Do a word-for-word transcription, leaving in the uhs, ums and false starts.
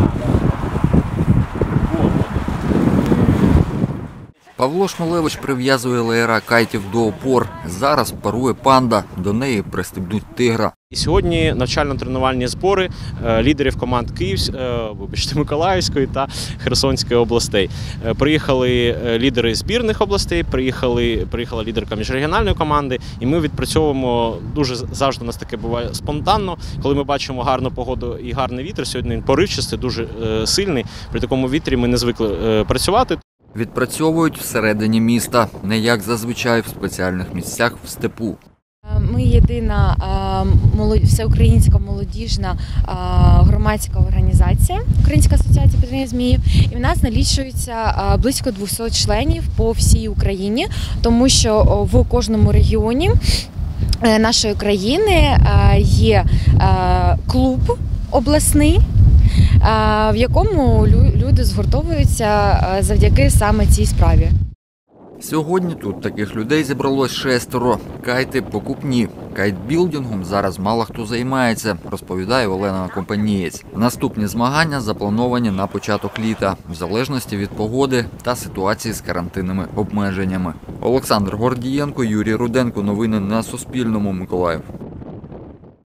Павло Шмулевич прив'язує леєра кайтів до опор. Зараз парує панда, до неї пристебнуть тигра. І сьогодні навчально-тренувальні збори лідерів команд Київської, вибачте, Миколаївської та Херсонської областей. Приїхали лідери збірних областей, приїхали, приїхала лідерка міжрегіональної команди, і ми відпрацьовуємо дуже завжди, у нас таке буває спонтанно, коли ми бачимо гарну погоду і гарний вітер. Сьогодні він поривчастий, дуже сильний. При такому вітрі ми не звикли працювати. Відпрацьовують всередині міста, не як зазвичай в спеціальних місцях в степу. Ми єдина всеукраїнська молодіжна громадська організація, Українська асоціація патрульних зміїв, і в нас налічується близько двохсот членів по всій Україні, тому що в кожному регіоні нашої країни є клуб обласний, в якому люди згуртовуються завдяки саме цій справі. Сьогодні тут таких людей зібралось шестеро. Кайти покупні. Кайтбілдингом зараз мало хто займається, розповідає Олена Компанієць. Наступні змагання заплановані на початок літа, в залежності від погоди та ситуації з карантинними обмеженнями. Олександр Гордієнко, Юрій Руденко. Новини на Суспільному. Миколаїв.